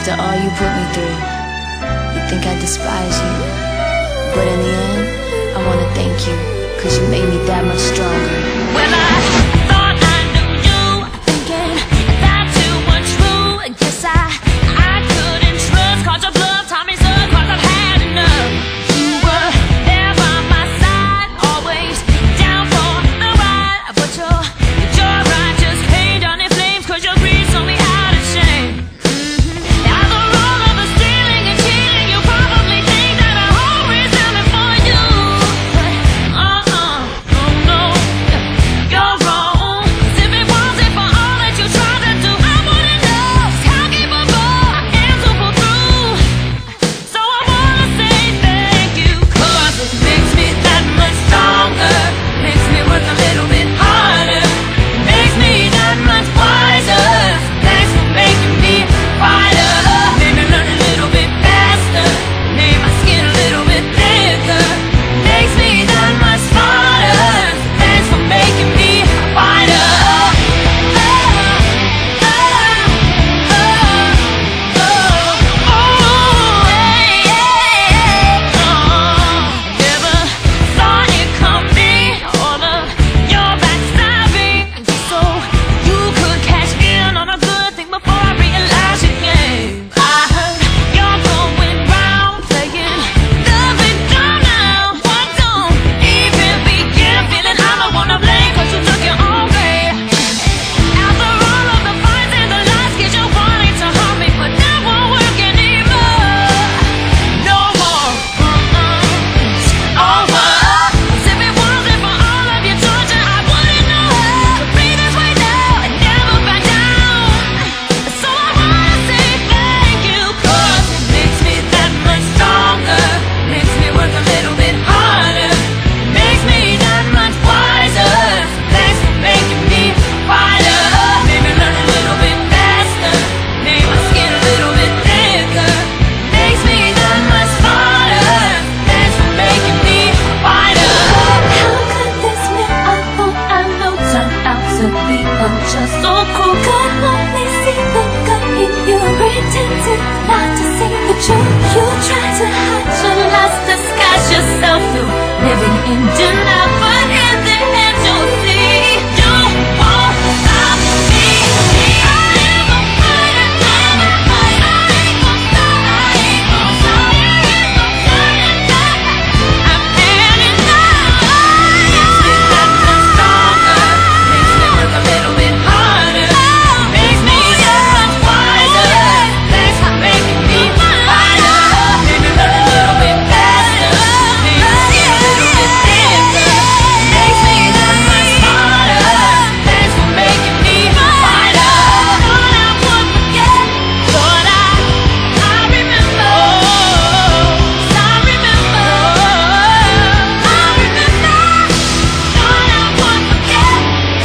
After all you put me through, you think I despise you, but in the end, I wanna thank you, 'cause you made me that much stronger. Well, I thought I knew you, thinking that you were true. Guess I couldn't trust, caught your bluff, taught me so, 'cause I've had enough. You were there by my side, always down for the ride, but your righteous pain down in flames, 'cause your greed sold me out of shame. After all of the stealing and cheating, you probably think that I always am it for you, but no, you're wrong. 'Cause if it wasn't for all that you tried to do, I wouldn't know just how capable I am to pull through. So I wanna say thank you, 'cause it makes me that much stronger, makes me work a little bit harder, makes me that much wiser. Thanks for making me fighter, made me learn a little bit faster, made my skin a little bit thicker, makes me that much smarter. Thanks for making me fighter. Never thought it coming, all of your backstabbing, so you could cash in on a good thing before I realized your game. I heard you're going round playing the victim now. What don't even begin, feeling I'm the one to blame, 'cause you took your own way. After all of the fights and the lies, 'cause you wanted to harm me, but that won't work anymore. No more, it's over. 'Cause if it wasn't for all of your torture, I wouldn't know how to breathe this way now and never back down. So I wanna say thank you, 'cause it makes me that much stronger, makes me work a little bit harder, makes me that much wiser. Thanks for making me fighter, made me learn a little bit faster, made my skin a little bit thicker, makes me that much smarter. Thanks for making me fighter. How could this man I thought I know turn out to be unjust, so cruel? Could only see the good in you, pretended not to see the truth. You try to hide your lies, disguise yourself through living in denial, but in the end you'll see you won't stop me. I am a fighter, I'm a fighter, I ain't gon' stop, I ain't gon' stop, I ain't gon' stop. I'm heading now. Makes me that much stronger, makes me work a little bit harder, makes me that much wiser. Thanks for making me fighter, made me learn a little bit faster, made my skin a little bit thicker, makes me that much smarter. Thanks for making me fighter. Thought I would forget, thought I remember, I remember, I remember. Thought I would forget,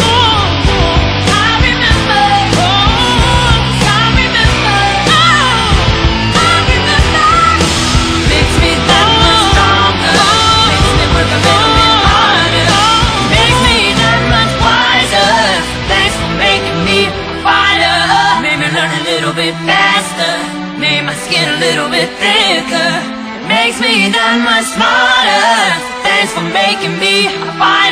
I remember, I remember, I remember. Makes me that much stronger, makes me work a little bit harder, makes me that much wiser. Thanks for making me a fighter, made me learn a little bit faster, made my skin a little bit thicker, makes me that much smarter. Thanks for making me a fighter.